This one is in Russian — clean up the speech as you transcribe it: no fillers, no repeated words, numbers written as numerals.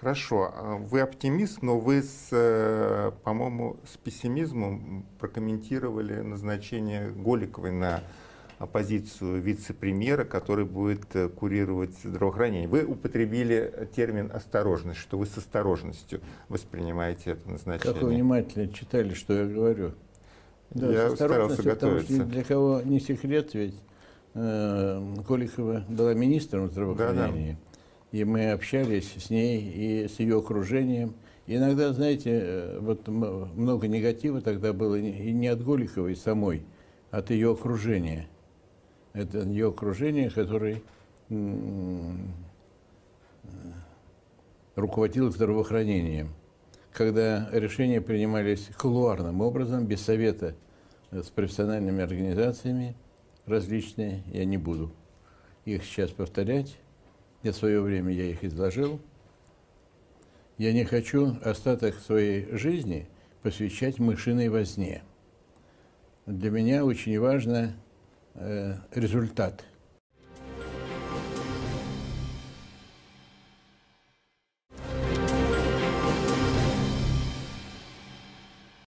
Хорошо. Вы оптимист, но вы, по-моему, с пессимизмом прокомментировали назначение Голиковой на позицию вице-премьера, который будет курировать здравоохранение. Вы употребили термин «осторожность», что вы с осторожностью воспринимаете это назначение. Как вы внимательно читали, что я говорю. Да, я с старался осторожностью, потому готовиться. что для кого не секрет, ведь Голикова была министром здравоохранения. И мы общались с ней и с ее окружением. И иногда, знаете, вот много негатива тогда было и не от Голиковой самой, а от ее окружения. Это ее окружение, которое руководило здравоохранением. Когда решения принимались кулуарным образом, без совета с профессиональными организациями различные, я не буду их сейчас повторять. В свое время я их изложил. Я не хочу остаток своей жизни посвящать мышиной возне. Для меня очень важен результат.